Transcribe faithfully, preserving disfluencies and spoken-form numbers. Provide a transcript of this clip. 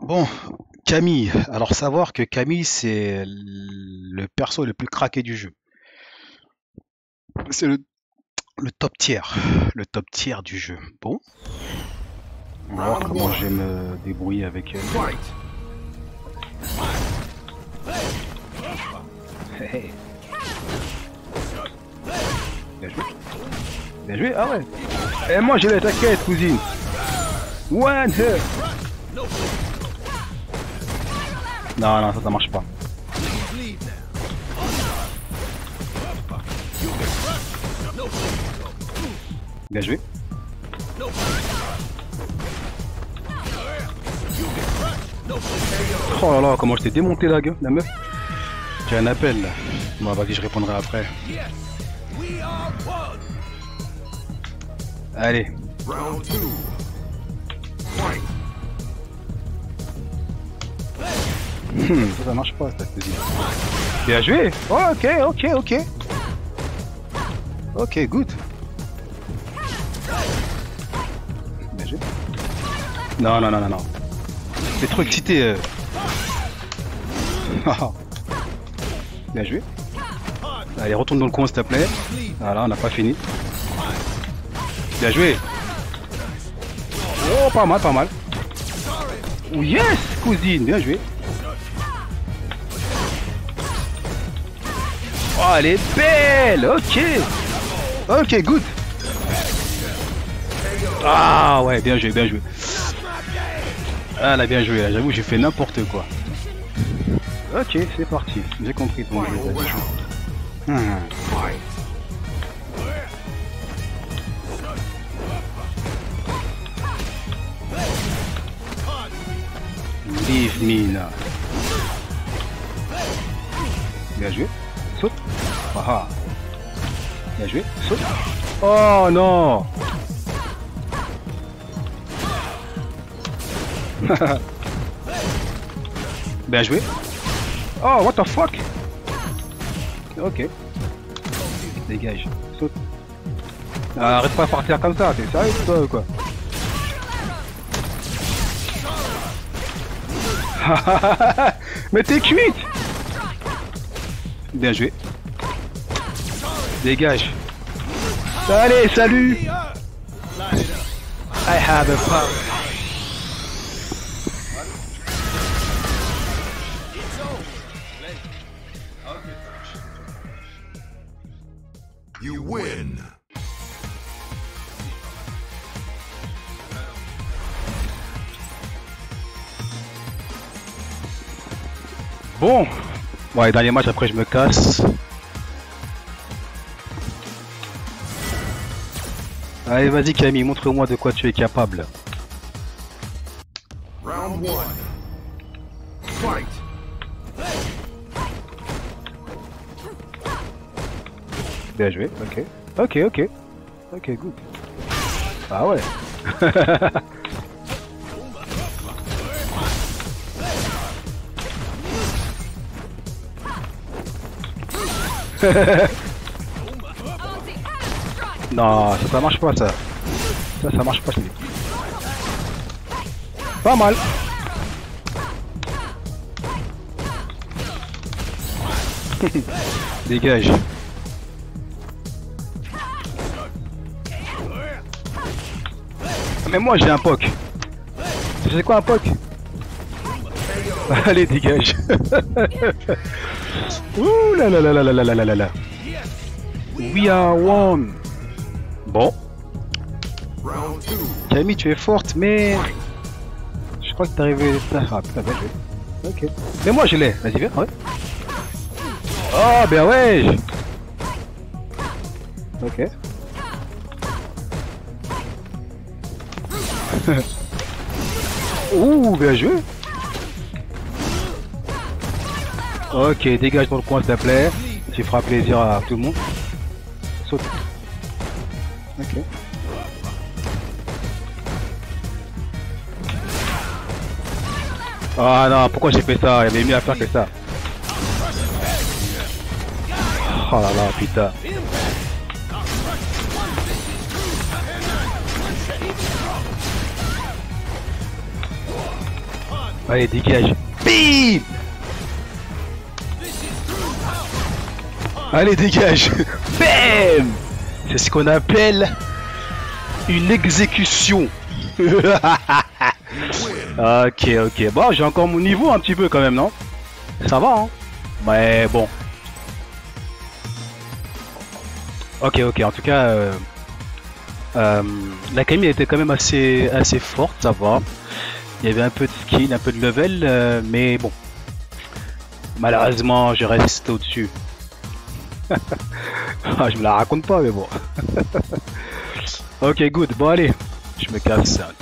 Bon, Camille. Alors savoir que Camille c'est le perso le plus craqué du jeu. C'est le, le top tier. Le top tier du jeu. Bon, on va voir comment je vais me débrouiller avec elle. Hey, hey. Bien joué. Bien joué, ah ouais. Et moi j'ai la t'inquiète cousine. One hit. Non, non, ça, ça marche pas. Bien joué. Oh là là, comment je t'ai démonté la gueule, la meuf. J'ai un appel là. Bon, vas-y, je répondrai après. Allez. Hmm, ça, ça marche pas, ça te dit. Bien joué. Oh, ok, ok, ok. Ok, good. Bien joué. Non, non, non, non, non. T'es trop excité. Euh... Bien joué. Allez, retourne dans le coin, s'il te plaît. Voilà, on n'a pas fini. Bien joué. Oh, pas mal, pas mal. Oh, yes, cousine, bien joué. Oh, elle est belle. Ok. Ok, good. Ah ouais, bien joué, bien joué. Ah là, bien joué, là, j'avoue, j'ai fait n'importe quoi. Ok, c'est parti. J'ai compris ton jeu. Hmm. Leave me now. Bien joué. Saute. Ah ah. Bien joué. Saute. Oh non. Bien joué. Oh, what the fuck. Ok. Dégage. Saute. Ah, arrête pas de partir comme ça. T'es sérieux toi ou quoi? Mais t'es cuite. Bien joué. Dégage. Allez, salut. I have a power. You win. Bon, ouais, dernier match, après je me casse. Allez, vas-y Camille, montre-moi de quoi tu es capable. Round one. Fight. Bien joué, ok. Ok, ok. Ok, good. Ah ouais. Non, ça, ça marche pas ça. Ça, ça marche pas. Pas mal. Dégage. Mais moi j'ai un poc. Tu sais quoi un poc? Allez dégage. Ouh là là là là là là là là là. We are one. Bon. Camille tu es forte mais... Je crois que t'es arrivé... Ah putain bien joué. Ok. Mais moi je l'ai. Vas-y viens. Ouais. Oh ben ouais. Ok. Ouh, bien joué. Ok, dégage dans le coin s'il te plaît. Tu feras plaisir à tout le monde. Saute. Ok. Ah non, pourquoi j'ai fait ça? Il y avait mieux à faire que ça. Oh là là, putain. Allez, dégage. Bim. Allez, dégage. Bam. C'est ce qu'on appelle une exécution. Ok, ok. Bon, j'ai encore mon niveau un petit peu quand même, non? Ça va, hein? Mais bon. Ok, ok. En tout cas, euh, euh, la Camille était quand même assez, assez forte, ça va. Il y avait un peu de skill, un peu de level, euh, mais bon. Malheureusement, je reste au-dessus. Je me la raconte pas, mais bon. Ok, good. Bon, allez. Je me casse.